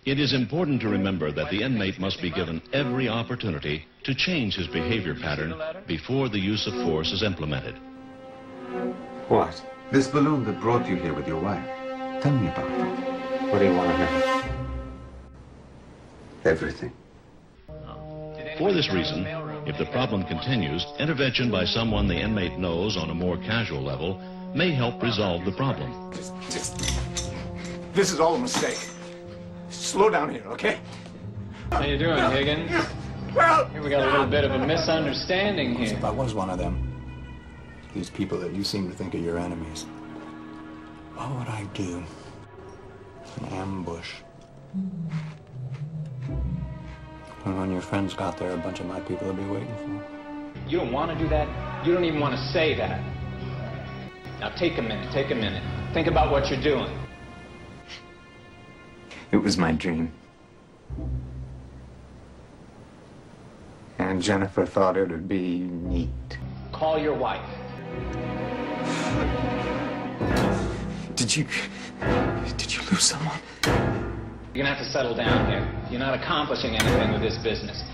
It is important to remember that the inmate must be given every opportunity to change his behavior pattern before the use of force is implemented. What? This balloon that brought you here with your wife. Tell me about it. What do you want to know? Everything. For this reason, if the problem continues, intervention by someone the inmate knows on a more casual level may help resolve the problem. This is all a mistake. Slow down here, okay? How you doing, Higgins? Well, Here we got a little bit of a misunderstanding here. If I was one of them, these people that you seem to think are your enemies, what would I do? An ambush. And when your friends got there, a bunch of my people would be waiting for them. You don't want to do that? You don't even want to say that. Now take a minute, take a minute. Think about what you're doing. It was my dream. And Jennifer thought it would be neat. Call your wife. Did you lose someone? You're gonna have to settle down here. You're not accomplishing anything with this business.